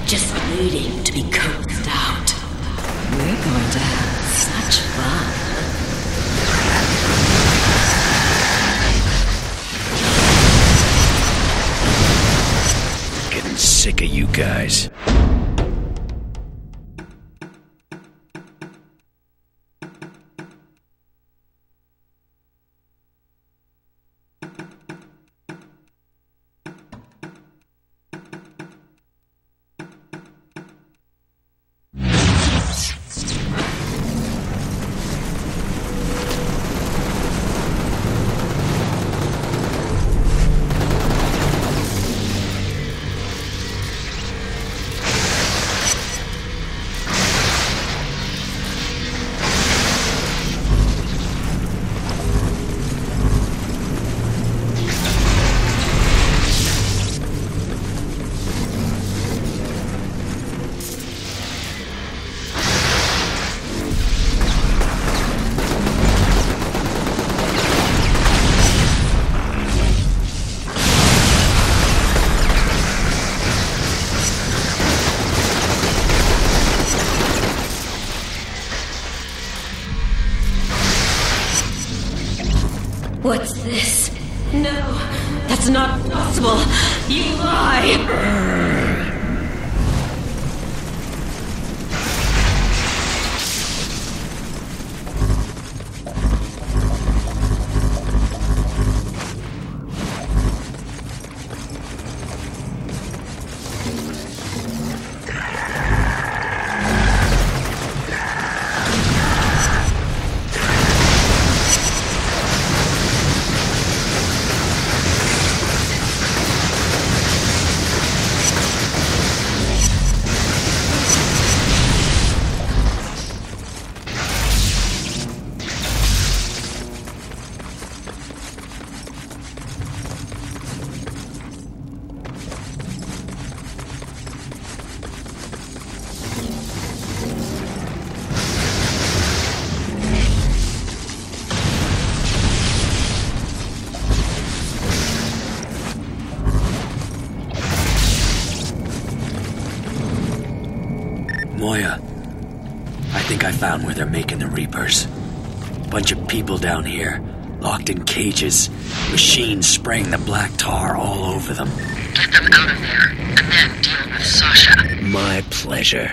just waiting to be coaxed out. We're going to have such fun. Getting sick of you guys. What's this? No, that's not possible. You lie! Moya, I think I found where they're making the Reapers. Bunch of people down here, locked in cages, machines spraying the black tar all over them. Get them out of there, and then deal with Sasha. My pleasure.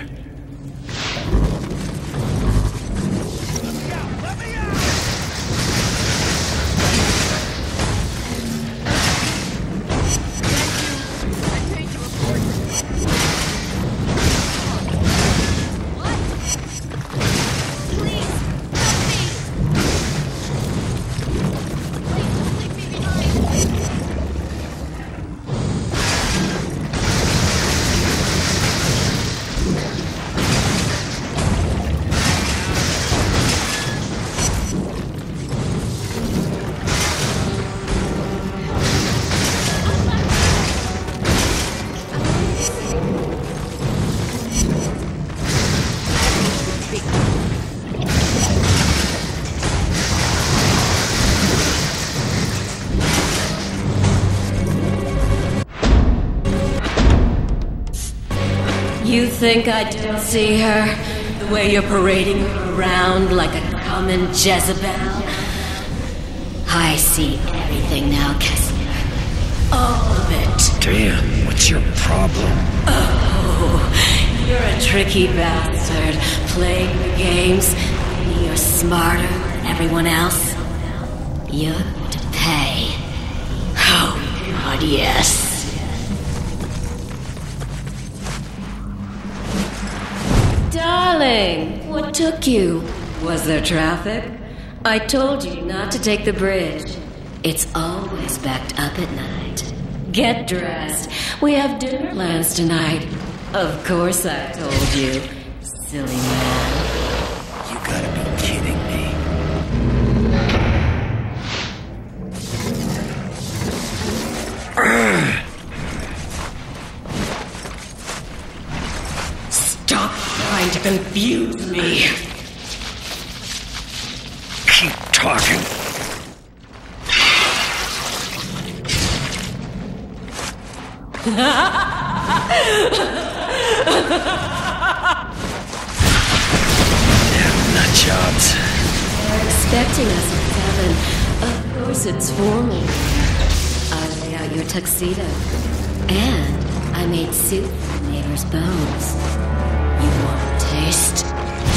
You think I don't see her? The way you're parading her around like a common Jezebel? I see everything now, Kessler. All of it. Damn, what's your problem? Oh, you're a tricky bastard. Playing the games. You're smarter than everyone else. You're going to pay. Oh, God, yes. Darling, what took you? Was there traffic? I told you not to take the bridge. It's always backed up at night. Get dressed. We have dinner plans tonight. Of course I told you, silly man. You gotta be kidding me. Stop trying to confuse me. Keep talking. greeting us with heaven. Of course it's formal. I lay out your tuxedo. And I made soup from neighbor's bones. You want a taste?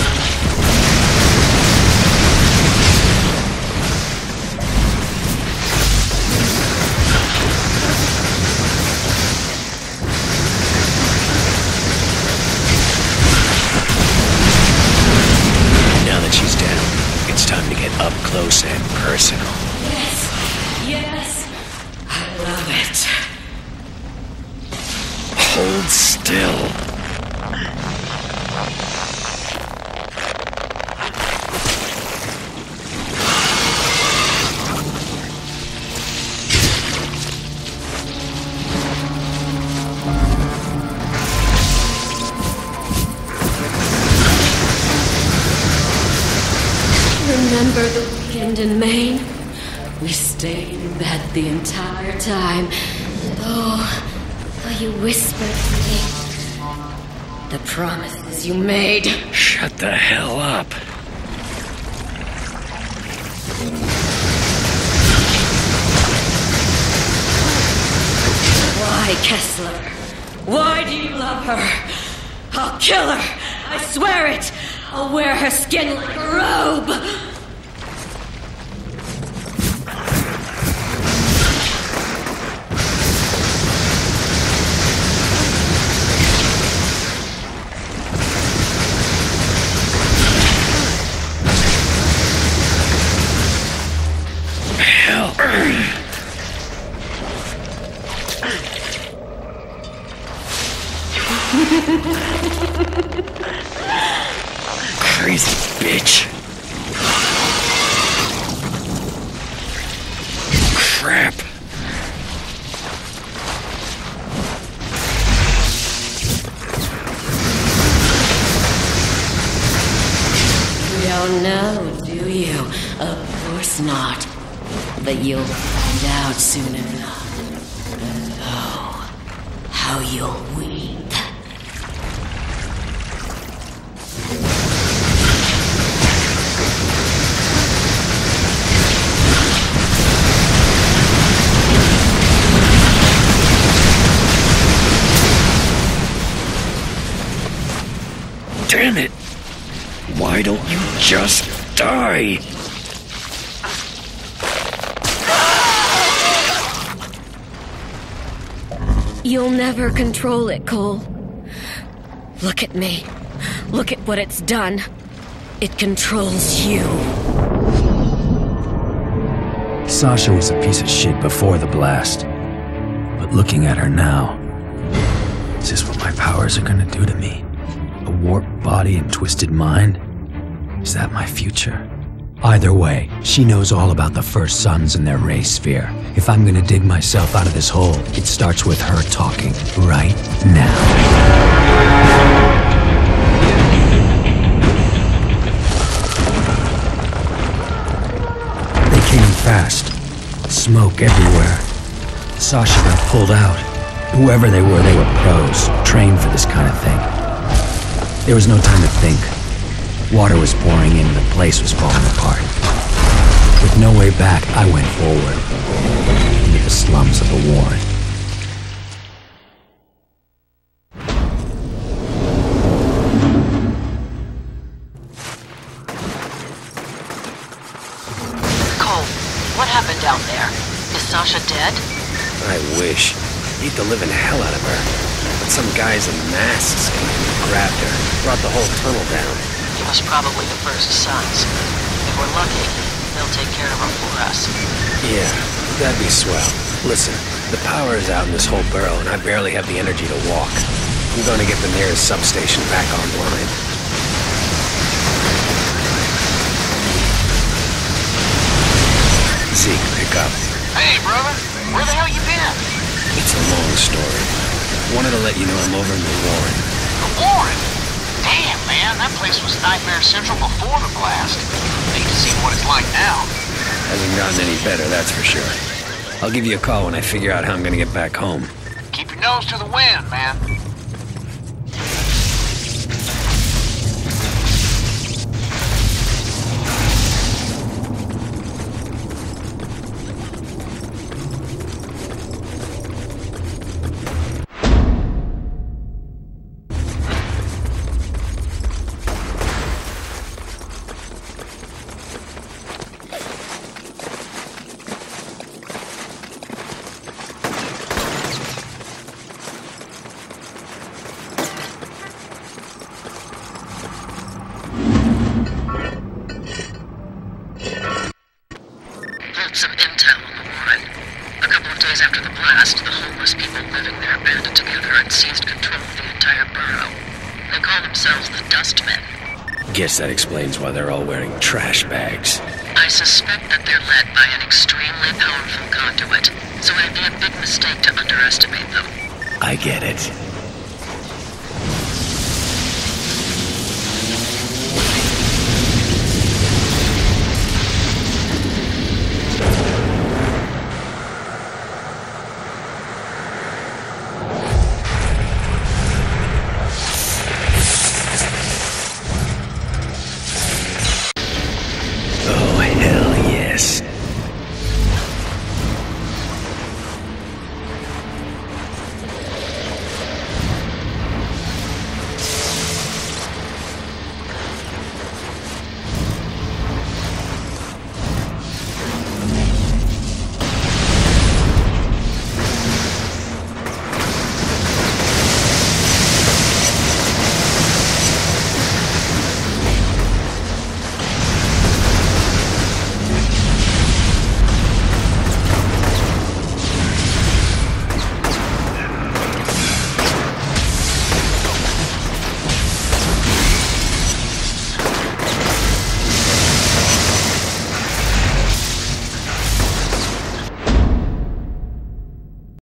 Now that she's down, it's time to get up close and personal. Yes, yes, I love it. Hold still. Remember the weekend in Maine? We stayed in bed the entire time. Oh, you whispered to me the promises you made. Shut the hell up. Why, Kessler? Why do you love her? I'll kill her. I swear it. I'll wear her skin like a robe. Hell. Crazy bitch. Crap. You don't know, do you? Of course not. But you'll find out soon enough. Oh, how you'll weep. Damn it! Why don't you just die? You'll never control it, Cole. Look at me. Look at what it's done. It controls you. Sasha was a piece of shit before the blast. But looking at her now, is this what my powers are gonna do to me? A warped body and twisted mind? Is that my future? Either way, she knows all about the First Sons and their ray sphere. If I'm gonna dig myself out of this hole, it starts with her talking right now. They came fast. Smoke everywhere. Sasha got pulled out. Whoever they were pros, trained for this kind of thing. There was no time to think. Water was pouring in and the place was falling apart. With no way back, I went forward, into the slums of the Warren. Cole, what happened down there? Is Sasha dead? I wish. Beat the living hell out of her. But some guys in masks came and grabbed her, brought the whole tunnel down. It was probably the First Sons. If we're lucky, they'll take care of her for us. Yeah, that'd be swell. Listen, the power is out in this whole burrow and I barely have the energy to walk. I'm gonna get the nearest substation back online. Zeke, pick up. Hey, brother. Where the hell you been? It's a long story. Wanted to let you know I'm over in the Warren. The Warren? Damn, man. That place was Nightmare Central before the blast. Need to see what it's like now. Hasn't gotten any better, that's for sure. I'll give you a call when I figure out how I'm gonna get back home. Keep your nose to the wind, man. entire borough. They call themselves the Dustmen. Guess that explains why they're all wearing trash bags. I suspect that they're led by an extremely powerful conduit, so it'd be a big mistake to underestimate them. I get it.